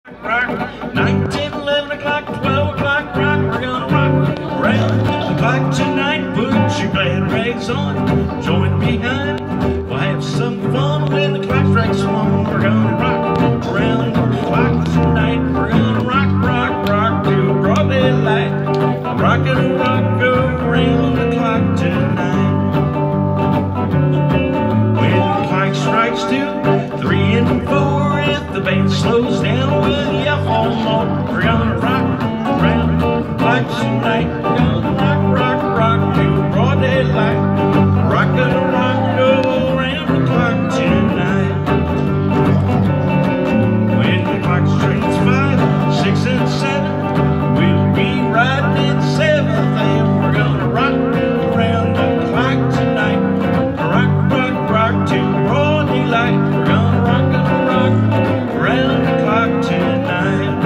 Rock, 9, 10, 11 o'clock, 12 o'clock, rock, we're gonna rock around the clock tonight. Put your glad rags on, join behind. We'll have some fun when the clock strikes 1. We're gonna rock around the clock tonight. We're gonna rock till broad daylight. Rockin' rock around the clock tonight. When the clock strikes 2, 3, and 4, if the band slows down, we'll yell for more. We're gonna rock around the clock tonight. We're gonna rock till broad daylight. Rockin' rock around the clock tonight. When the clock strikes 5, 6, and 7, we'll be riding in 7th, and we're gonna rock around the clock tonight. Rock till broad daylight. We're gonna rock around the clock tonight.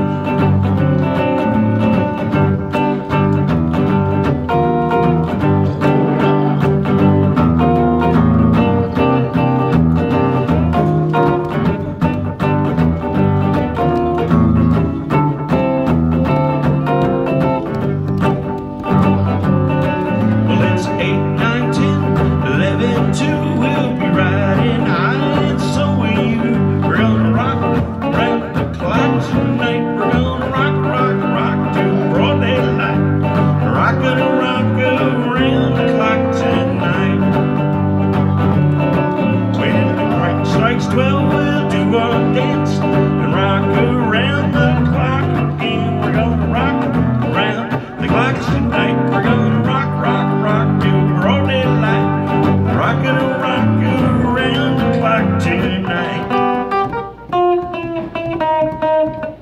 Well, it's 8, 9, 10, 11, 2. We'll be riding high, and so will you. We're gonna rock around the clock tonight. We're gonna rock till broad daylight. Rockin' rock around the clock tonight. When the clock strikes 12, we'll do our dance and rock around the clock again. We're gonna rock around the clock tonight. We're gonna rock till broad daylight. Rockin' around the clock tonight.